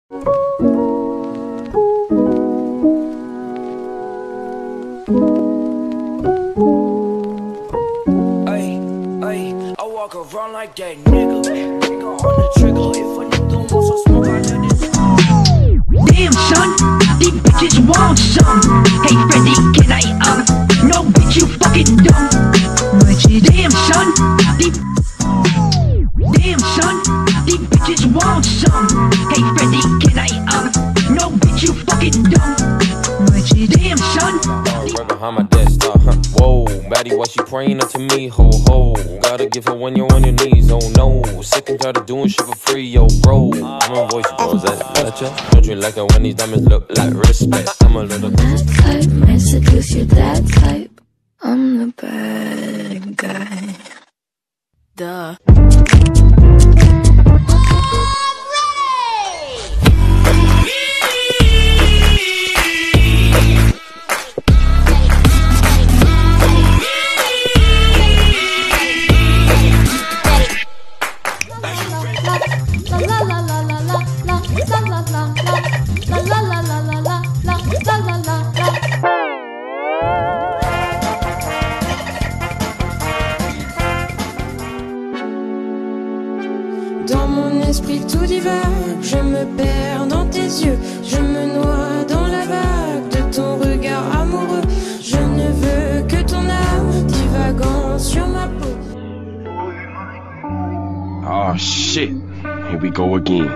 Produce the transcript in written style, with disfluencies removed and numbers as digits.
I walk around like that nigga. Nigga on the trigger. If a nigga don't want some smoke, I let it. Damn son, these bitches want some. Hey Freddy, can I no bitch you fucking dumb. Damn son, damn son, these bitches want some. Hey Freddy, can I no bitch you fucking dumb. Damn son. Right behind my desk, whoa, baddie, why she praying up to me? Ho ho, gotta give her when you're on your knees. Oh no, sick and tired of doing shit for free, yo bro. I'm a voice, bros, that don't you like it when these diamonds look like respect? I'm a little that type, might seduce you, that type. I'm the bad guy. Duh. Dans mon esprit tout divague, je me perds dans tes yeux, je me noie dans la vague de ton regard amoureux. Je ne veux que ton âme divagant sur ma peau. Oh shit, here we go again.